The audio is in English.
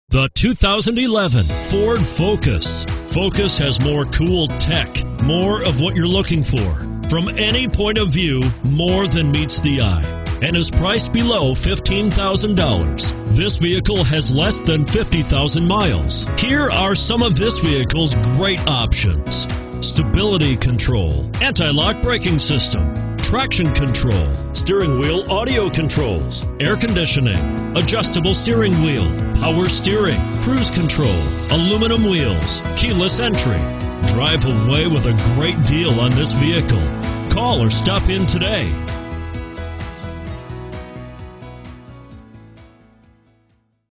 The 2011 Ford Focus. Focus has more cool tech, more of what you're looking for. From any point of view, more than meets the eye, and is priced below $15,000. This vehicle has less than 50,000 miles. Here are some of this vehicle's great options: stability control, anti-lock braking system, traction control, steering wheel audio controls, air conditioning, adjustable steering wheel, power steering, cruise control, aluminum wheels, keyless entry. Drive away with a great deal on this vehicle. Call or stop in today.